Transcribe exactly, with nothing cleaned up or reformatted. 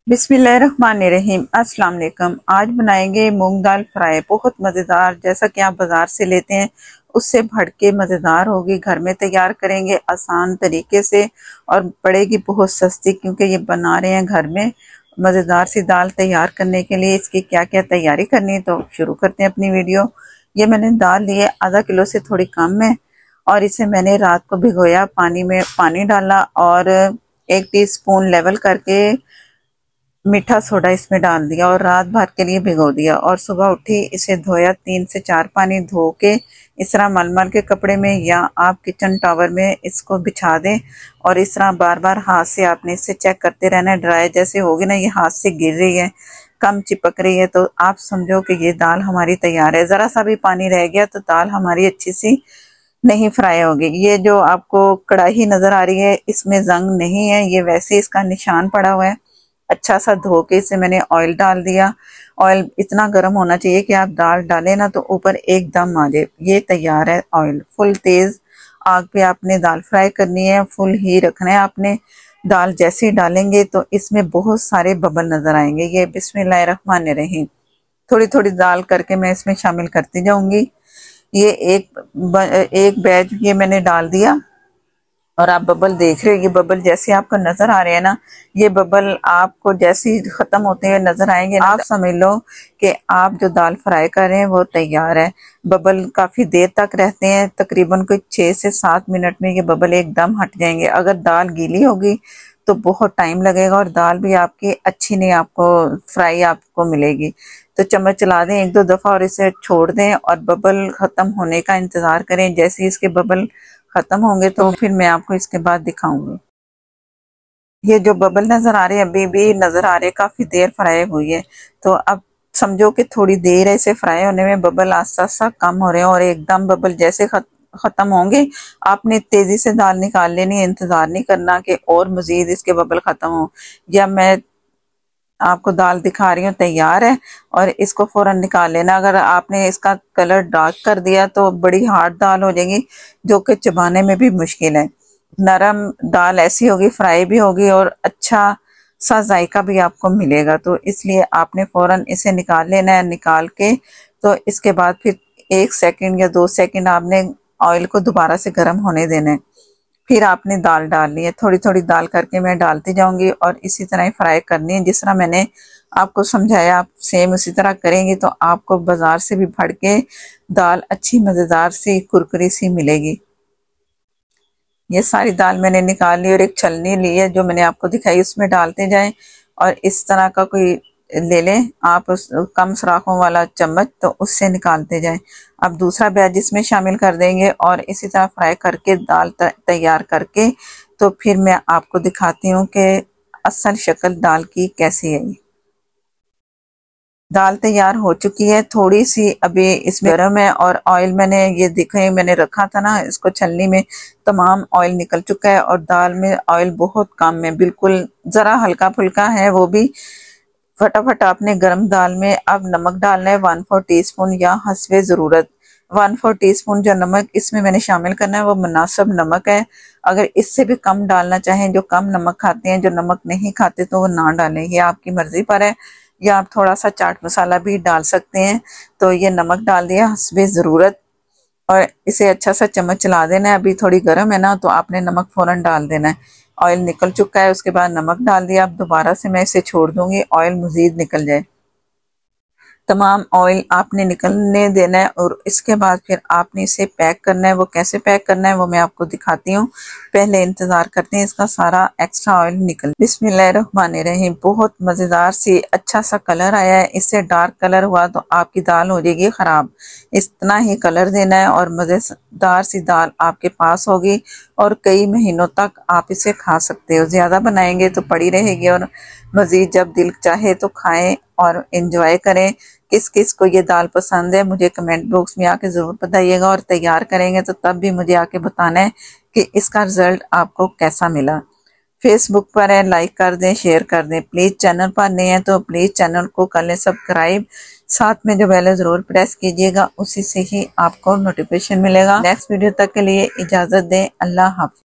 बिस्मिल्लाहिर्रहमानिर्रहीम। अस्सलाम वालेकुम। आज बनाएंगे मूंग दाल फ्राई, बहुत मज़ेदार। जैसा कि आप बाज़ार से लेते हैं उससे बढ़ के मज़ेदार होगी। घर में तैयार करेंगे आसान तरीके से और पड़ेगी बहुत सस्ती, क्योंकि ये बना रहे हैं घर में। मज़ेदार सी दाल तैयार करने के लिए इसकी क्या क्या तैयारी करनी है, तो शुरू करते हैं अपनी वीडियो। ये मैंने दाल ली है, आधा किलो से थोड़ी कम है, और इसे मैंने रात को भिगोया। पानी में पानी डाला और एक टीस्पून लेवल करके मीठा सोडा इसमें डाल दिया और रात भर के लिए भिगो दिया। और सुबह उठी, इसे धोया, तीन से चार पानी धो के इस तरह मलमल के कपड़े में या आप किचन टॉवर में इसको बिछा दें। और इस तरह बार बार हाथ से आपने इसे चेक करते रहना है। ड्राई जैसे होगी ना, ये हाथ से गिर रही है, कम चिपक रही है, तो आप समझो कि ये दाल हमारी तैयार है। ज़रा सा भी पानी रह गया तो दाल हमारी अच्छी सी नहीं फ्राई होगी। ये जो आपको कढ़ाई नज़र आ रही है, इसमें जंग नहीं है, ये वैसे इसका निशान पड़ा हुआ है। अच्छा सा धो के इसे मैंने ऑयल डाल दिया। ऑयल इतना गर्म होना चाहिए कि आप दाल डालें ना तो ऊपर एकदम आ जाए। ये तैयार है ऑयल। फुल तेज आग पे आपने दाल फ्राई करनी है, फुल ही रखना है आपने। दाल जैसे ही डालेंगे तो इसमें बहुत सारे बबल नजर आएंगे। ये बिस्मिल्लाहिर्रहमानिर्रहीम। थोड़ी थोड़ी दाल करके मैं इसमें शामिल करती जाऊंगी। ये एक एक बैच ये मैंने डाल दिया और आप बबल देख रहे हो। ये बबल जैसे आपको नजर आ रहे हैं ना, ये बबल आपको जैसे ही खत्म होते हुए नजर आएंगे ना, आप समझ लो कि आप जो दाल फ्राई कर रहे हैं वो तैयार है। बबल काफी देर तक रहते हैं, तकरीबन कोई छह से सात मिनट में ये बबल एकदम हट जाएंगे। अगर दाल गीली होगी तो बहुत टाइम लगेगा और दाल भी आपकी अच्छी नहीं आपको फ्राई आपको मिलेगी। तो चम्मच चला दें एक दो दफा और इसे छोड़ दें और बबल खत्म होने का इंतजार करें। जैसे ही इसके बबल खत्म होंगे तो फिर मैं आपको इसके बाद दिखाऊंगी। ये जो बबल नजर आ रहे हैं अभी भी नजर आ रहे हैं, काफी देर फ्राई हुई है। तो अब समझो कि थोड़ी देर है इसे फ्राई होने में। बबल आस्ता आस्ता कम हो रहे हैं और एकदम बबल जैसे खत, खत्म होंगे आपने तेजी से दाल निकाल लेनी है। इंतजार नहीं करना कि और मजीद इसके बबल खत्म हो। या मैं आपको दाल दिखा रही हूँ तैयार है और इसको फौरन निकाल लेना। अगर आपने इसका कलर डार्क कर दिया तो बड़ी हार्ड दाल हो जाएगी, जो कि चबाने में भी मुश्किल है। नरम दाल ऐसी होगी, फ्राई भी होगी और अच्छा सा जायका भी आपको मिलेगा। तो इसलिए आपने फौरन इसे निकाल लेना है। निकाल के तो इसके बाद फिर एक सेकंड या दो सेकंड आपने ऑयल को दोबारा से गर्म होने देना है। फिर आपने दाल डालनी है। थोड़ी थोड़ी दाल करके मैं डालती जाऊंगी और इसी तरह ही फ्राई करनी है। जिस तरह मैंने आपको समझाया आप सेम उसी तरह करेंगे तो आपको बाजार से भी भर के दाल अच्छी मज़ेदार सी कुरकुरी सी मिलेगी। ये सारी दाल मैंने निकाल ली और एक छलनी ली है जो मैंने आपको दिखाई, उसमें डालते जाएं। और इस तरह का कोई ले लें आप, उस कम सुराखों वाला चम्मच, तो उससे निकालते जाएं। अब दूसरा बैच इसमें शामिल कर देंगे और इसी तरह फ्राई करके दाल तैयार करके तो फिर मैं आपको दिखाती हूँ कि असल शक्ल दाल की कैसी है। दाल तैयार हो चुकी है, थोड़ी सी अभी इसमें गर्म है और ऑयल मैंने ये दिखे मैंने रखा था ना इसको छलनी में, तमाम ऑयल निकल चुका है और दाल में ऑयल बहुत कम है, बिल्कुल जरा हल्का फुल्का है वो भी। फटाफट आपने गर्म दाल में अब नमक डालना है, वन फोर टी स्पून या हस्बे ज़रूरत। वन फोर टी स्पून जो नमक इसमें मैंने शामिल करना है वो मुनासिब नमक है। अगर इससे भी कम डालना चाहें, जो कम नमक खाते हैं, जो नमक नहीं खाते, तो वो ना डालें, ये आपकी मर्जी पर है। या आप थोड़ा सा चाट मसाला भी डाल सकते हैं। तो ये नमक डाल दिया हस्बे ज़रूरत और इसे अच्छा सा चम्मच चला देना है। अभी थोड़ी गर्म है ना तो आपने नमक फौरन डाल देना है। ऑयल निकल चुका है, उसके बाद नमक डाल दिया। अब दोबारा से मैं इसे छोड़ दूंगी, ऑयल मजीद निकल जाए। तमाम ऑयल आपने निकलने देना है और इसके बाद फिर आपने इसे पैक करना है। वो कैसे पैक करना है वो मैं आपको दिखाती हूँ। पहले इंतजार करते हैं इसका सारा एक्स्ट्रा ऑयल निकल। बिस्मिल्लाहिर्रहमानिर्रहीम। बहुत मज़ेदार सी अच्छा सा कलर आया है। इससे डार्क कलर हुआ तो आपकी दाल हो जाएगी ख़राब। इतना ही कलर देना है और मज़ेदार सी दाल आपके पास होगी और कई महीनों तक आप इसे खा सकते हो। ज़्यादा बनाएंगे तो पड़ी रहेगी और मज़ीद जब दिल चाहे तो खाएं और इंजॉय करें। किस किस को ये दाल पसंद है मुझे कमेंट बॉक्स में आके ज़रूर बताइएगा और तैयार करेंगे तो तब भी मुझे आके बताना है कि इसका रिज़ल्ट आपको कैसा मिला। फेसबुक पर है, लाइक कर दें, शेयर कर दें। प्लीज़ चैनल पर नए हैं तो प्लीज़ चैनल को कर लें सब्सक्राइब। साथ में जो बेल ज़रूर प्रेस कीजिएगा, उसी से ही आपको नोटिफिकेशन मिलेगा। नेक्स्ट वीडियो तक के लिए इजाज़त दें। अल्लाह हाफ़िज़।